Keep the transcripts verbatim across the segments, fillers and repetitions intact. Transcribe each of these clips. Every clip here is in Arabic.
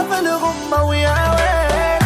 في الغمة ويا ويل.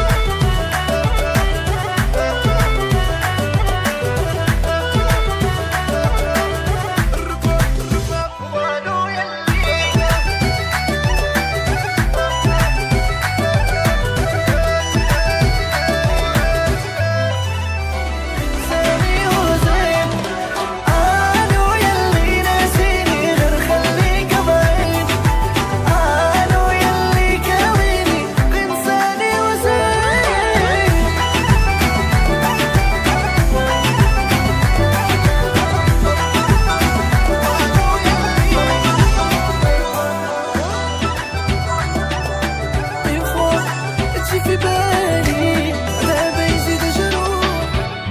في بالي دابا يزيد جروح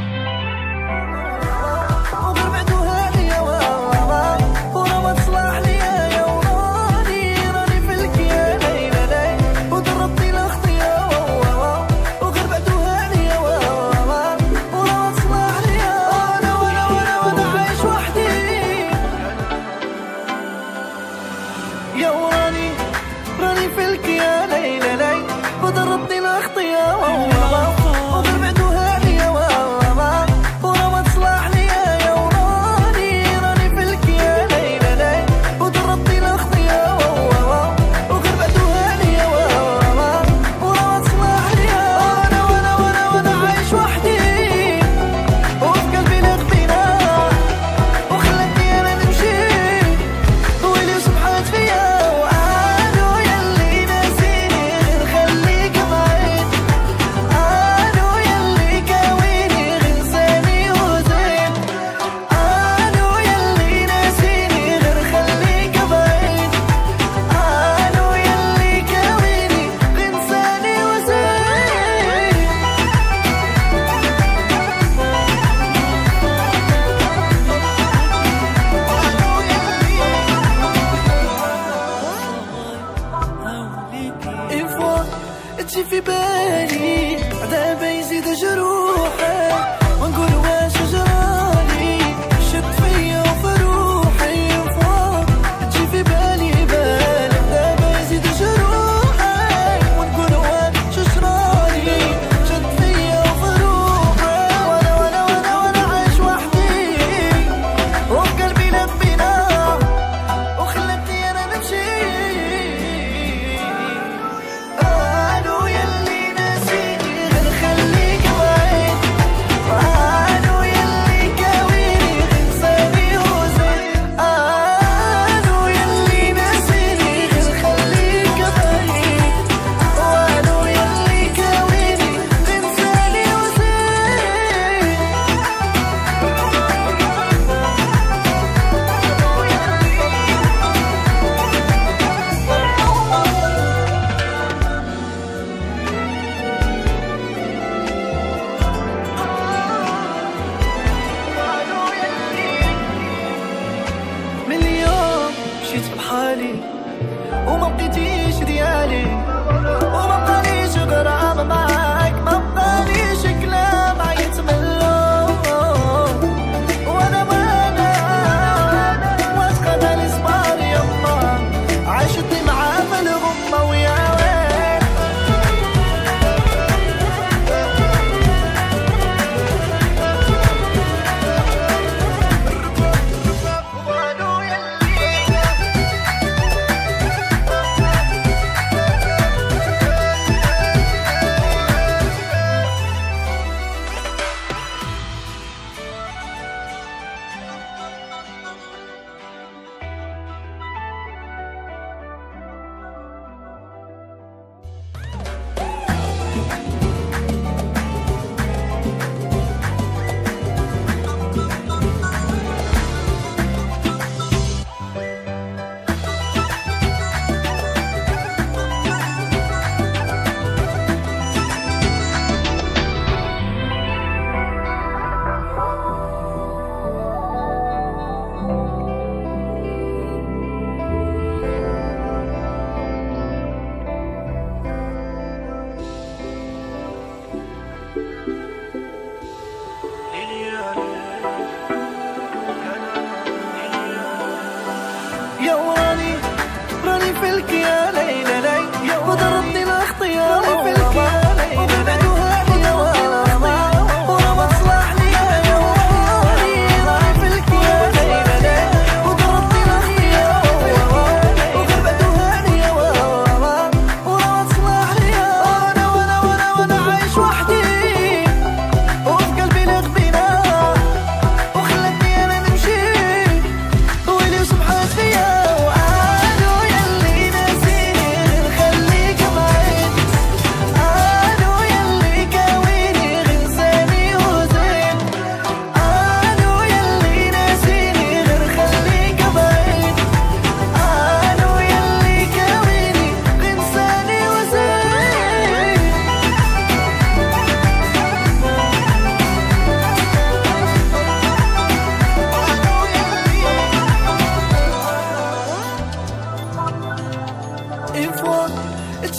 وغير بعدو هانية ورا ما تصلح ليا يا وراني راني في الكيان ليلة ليل وضربتي الخطية وغير بعدو هانية ورا ما تصلح ليا وانا وانا وانا وانا عايش وحدي يا وراني راني في الكيان ليلة ليل وضربتني الأخطية وغير بعدو هانية ورا ما تصلح ليا يا وراني راني في الكيان ليلة ليل وضربتني الأخطية وغير بعدو هانية ورا ما تصلح ليا وانا وانا وانا وانا عايش وحدي وفي قلبي لقينا وخلتني انا نمشي ويلي وسبحات فيا تجي في بالي دابا يزيد جروحي ونقول واش جرالي شد فيا وفي روحي فوق تجي في بالي بالك دابا يزيد جروحي ونقول واش جرالي شد فيا وفي روحي وانا وانا وانا وانا عايش وحدي وفي قلبي لبينا وخلتني انا نمشي يلي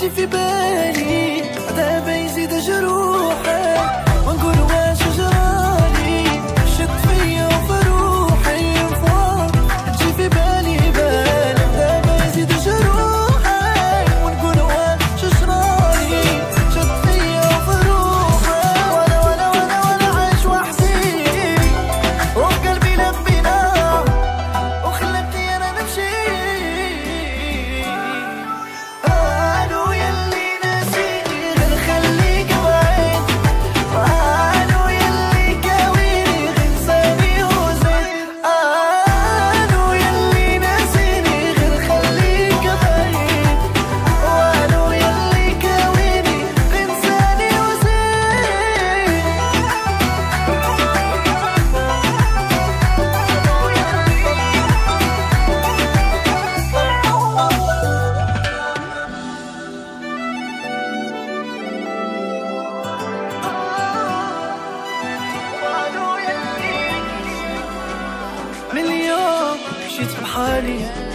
تجي في بالي دابا يزيد جروحي ونقول واش جرالي شد فيا وفي روحي فوا تجي في بالي بالي دابا يزيد جروحي ونقول واش جرالي شد فيا وفي روحي وانا وانا وانا وانا عايش وحدي وقلبي لبينا وخلتني انا نمشي. قالوا يلي ناسيني غير خليك بعيد قالوا يلي كاويني غير نساني وزيد قالوا يلي ناسيني غير خليك بعيد قالوا يلي كاويني غير نساني وزيد. من اليوم مشيت بحالي